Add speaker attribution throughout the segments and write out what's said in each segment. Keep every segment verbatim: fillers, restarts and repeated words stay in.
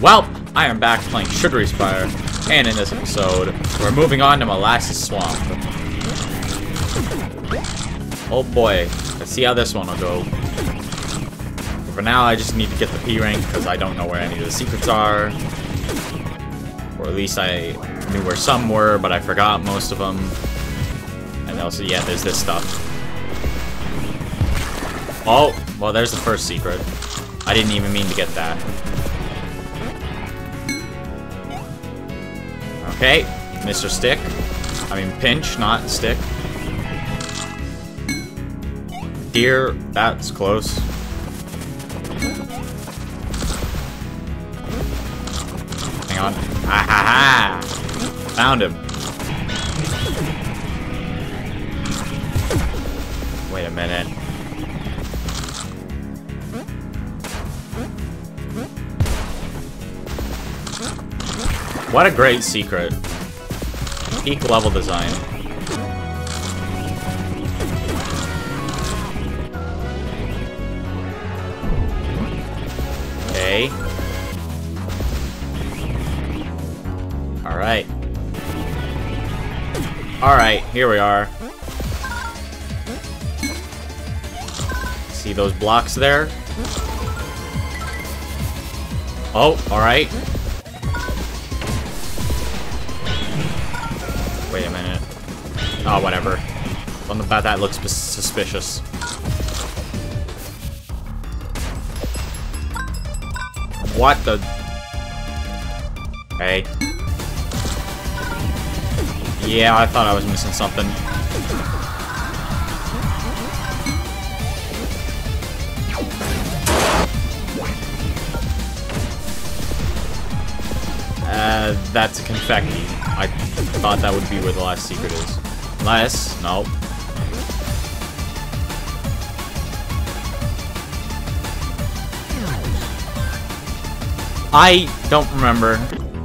Speaker 1: Well, I am back playing Sugary Spire, and in this episode, we're moving on to Molasses Swamp. Oh boy, let's see how this one will go. For now, I just need to get the P rank, because I don't know where any of the secrets are. Or at least I knew where some were, but I forgot most of them. And also, yeah, there's this stuff. Oh, well, there's the first secret. I didn't even mean to get that. Okay, Mister Stick. I mean, Pinch, not Stick. Deer, that's close. Hang on. Ah ha ha! Found him. Wait a minute. What a great secret. Peak level design. Okay. Alright. Alright, here we are. See those blocks there? Oh, alright. Wait a minute. Oh, whatever. Something about that looks suspicious. What the? Hey. Yeah, I thought I was missing something. Uh, that's a confetti. I thought that would be where the last secret is. Unless, no. I don't remember.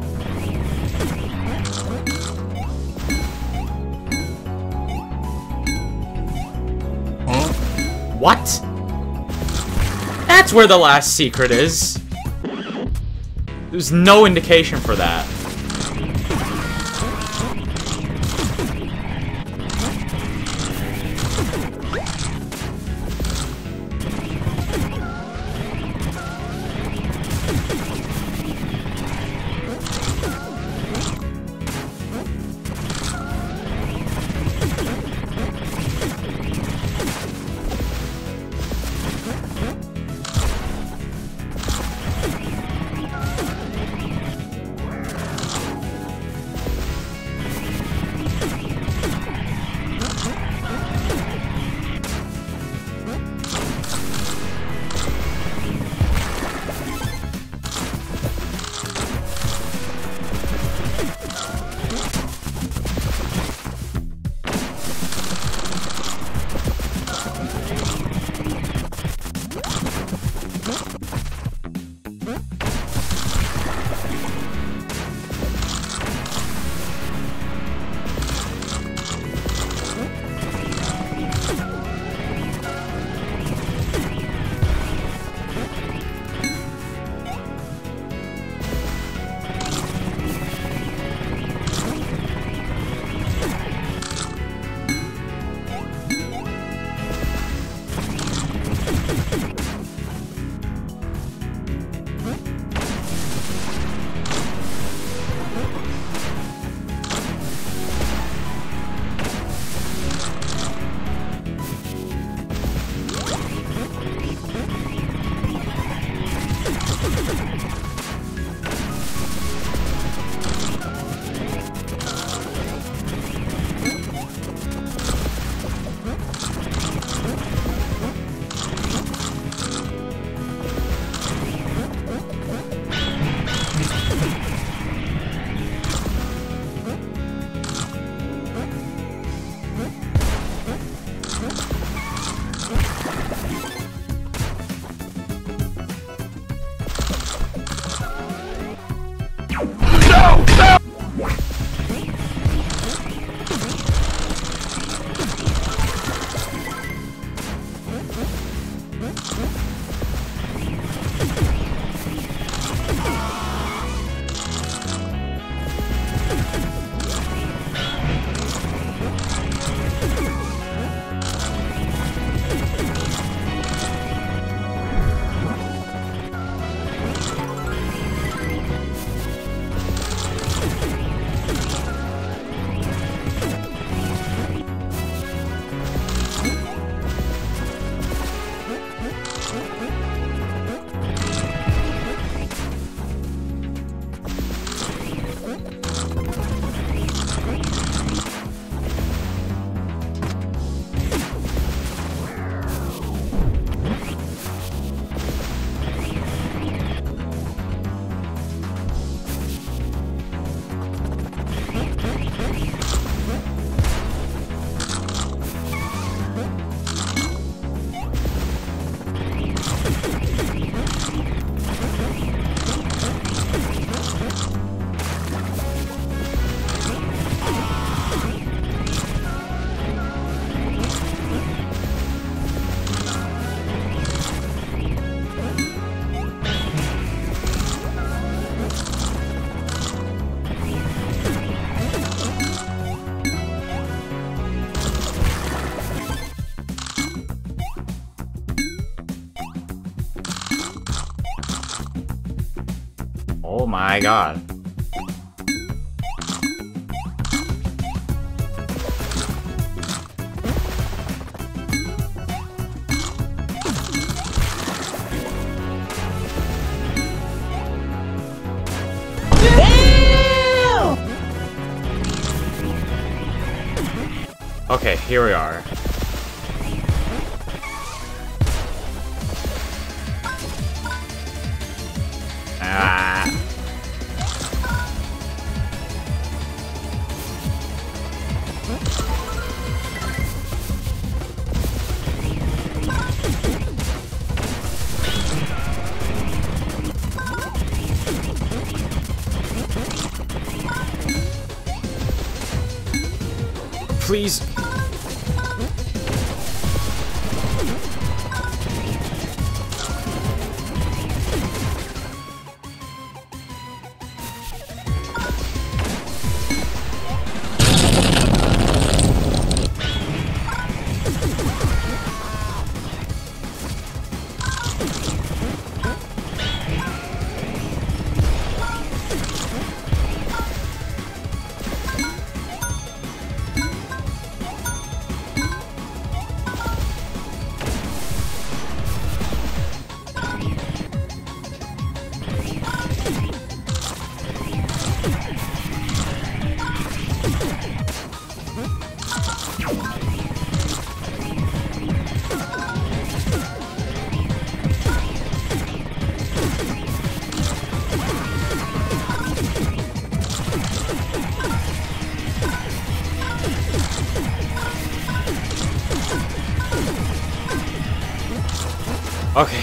Speaker 1: Huh? What? That's where the last secret is. There's no indication for that. Oh my god. Okay, here we are. Ah. Please. Okay.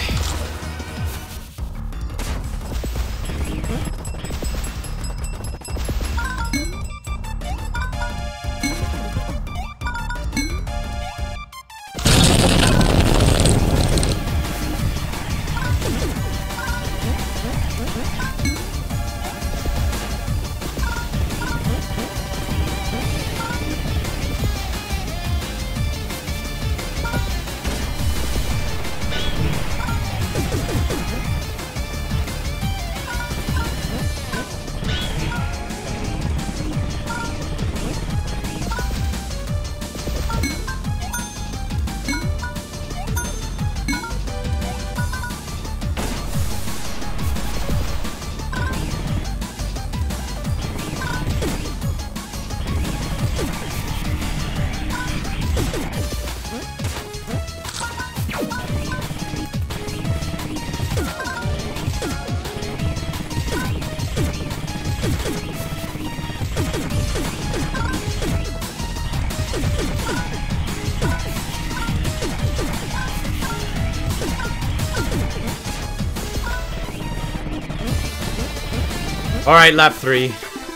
Speaker 1: Alright, lap three.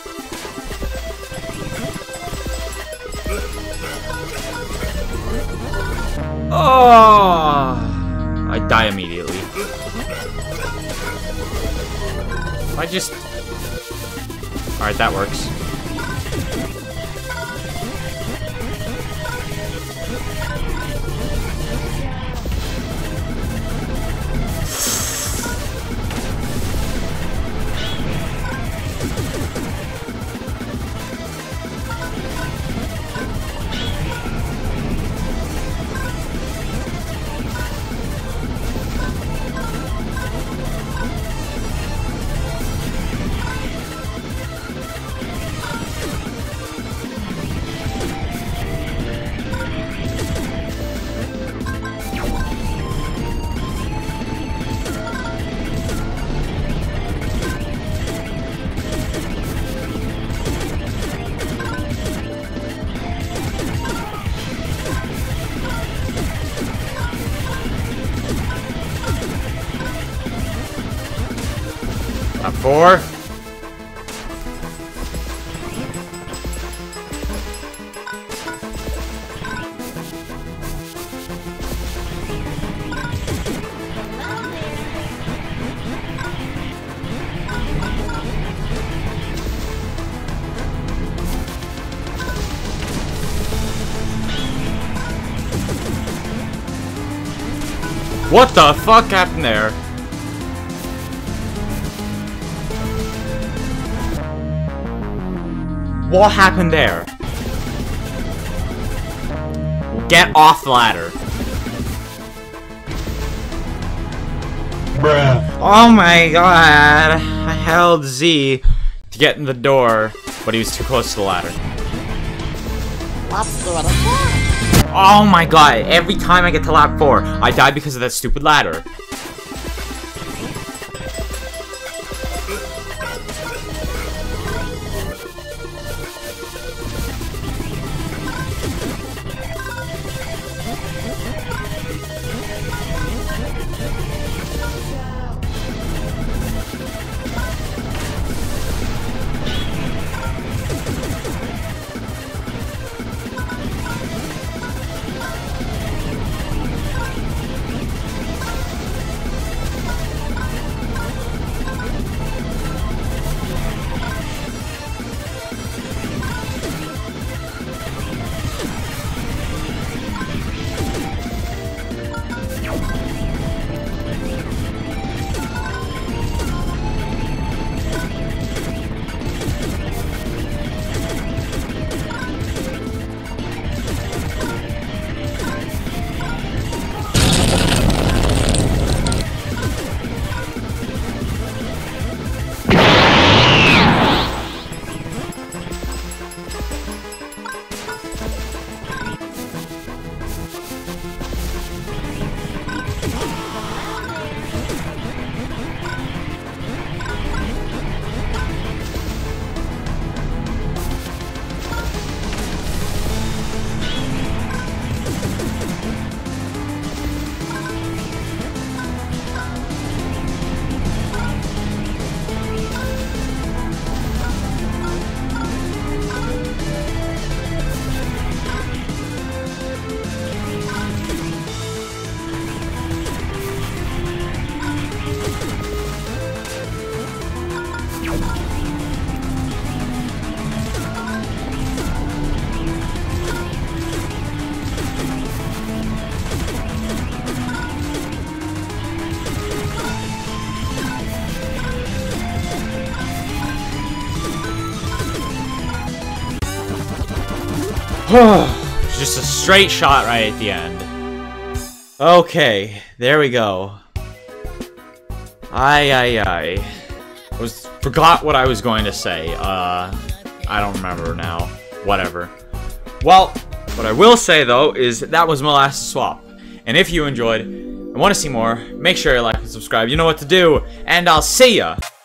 Speaker 1: Oh, I die immediately. I just... Alright, that works. Lap four. What the fuck happened there? What happened there? Get off the ladder.
Speaker 2: Bruh.
Speaker 1: Oh my god. I held Z to get in the door, but he was too close to the ladder.
Speaker 3: Let's do it again.
Speaker 1: Oh my god, every time I get to lap four, I die because of that stupid ladder. Just a straight shot right at the end. Okay, there we go. Aye, aye, aye. I was forgot what I was going to say. Uh, I don't remember now. Whatever. Well, what I will say though is that was Molasses Swap. And if you enjoyed and want to see more, make sure you like and subscribe. You know what to do, and I'll see ya.